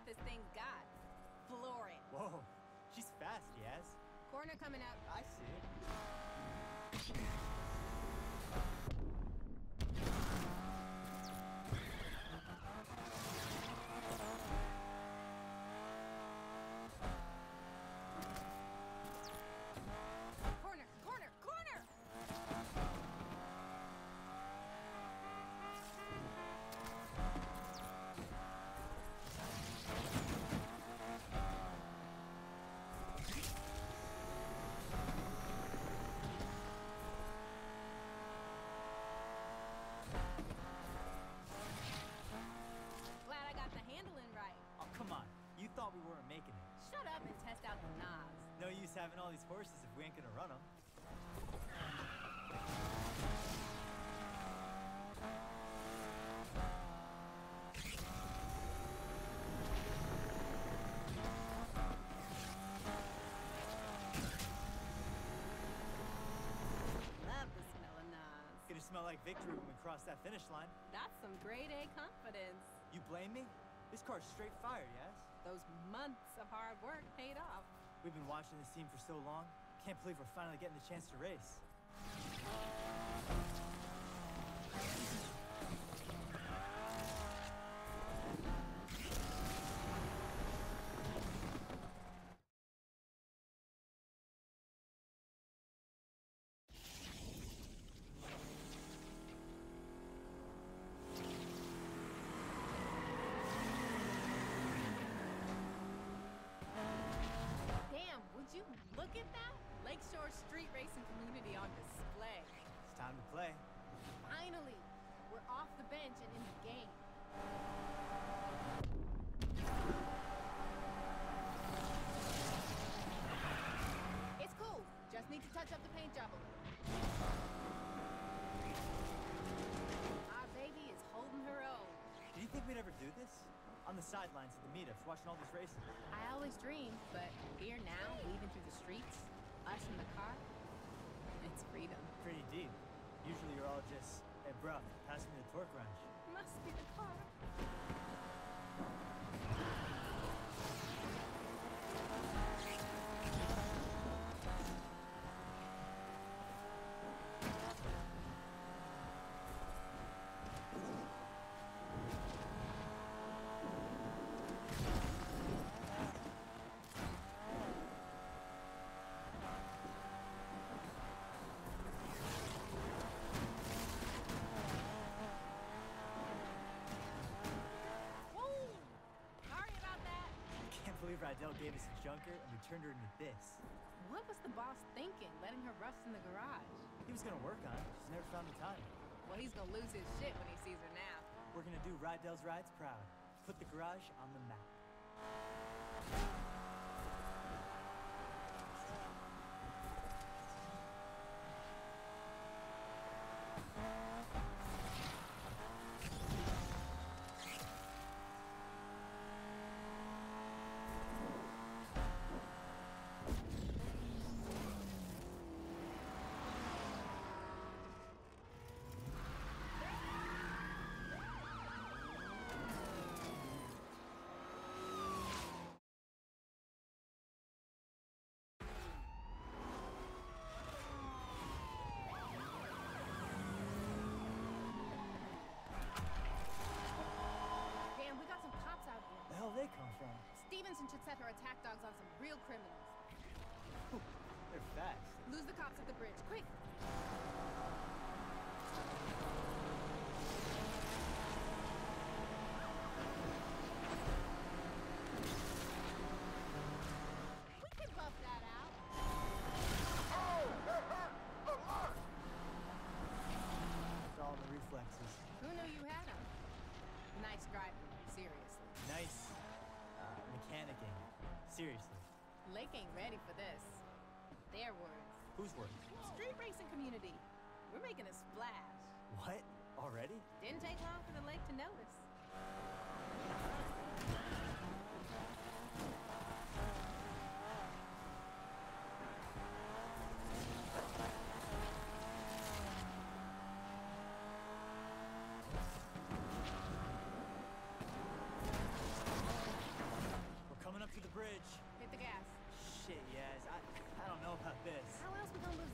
this thing's got. Floor it. Whoa, she's fast, Yaz. Corner coming up. I see it. Corner, corner, corner! Glad I got the handling right. Oh, come on. You thought we weren't making it. Shut up and test out the knobs. No use having all these horses if we ain't gonna run them. Love the smell of knobs. Gonna smell like victory when we cross that finish line. That's some grade A confidence. You blame me? This car's straight fire, Yaz. Those months of hard work paid off. We've been watching this team for so long. Can't believe we're finally getting the chance to race. Damn, would you look at that? Lakeshore Street Racing Community on display. It's time to play. Finally, we're off the bench and in the game. It's cool. Just need to touch up the paint job a little. Our baby is holding her own. Did you think we'd ever do this? On the sidelines at the meetups, watching all this racing. I always dreamed, but here now, weaving through the streets, us in the car, it's freedom. Pretty deep. Usually you're all just, hey bro, pass me the torque wrench. Must be the car. Whoa! Sorry about that. Can't believe Rydell gave us a junker and we turned her into this. What was the boss thinking, letting her rust in the garage? He was gonna work on it, just never found the time. Well, he's gonna lose his shit when he sees her now. We're gonna do Rydell's Rides proud. Put the garage on the map. Damn, we got some cops out here. Where the hell they come from? Stevenson should set her attack dogs on some real criminals. They're fast. Lose the cops at the bridge, quick! We can buff that out. It's all the reflexes. Who knew you had them? Nice driving, seriously. Nice mechanicking. Seriously. Lake ain't ready for this. Their words. Whose work? Street racing community. We're making a splash. What? Already? Didn't take long for the lake to notice. this. How else we gonna lose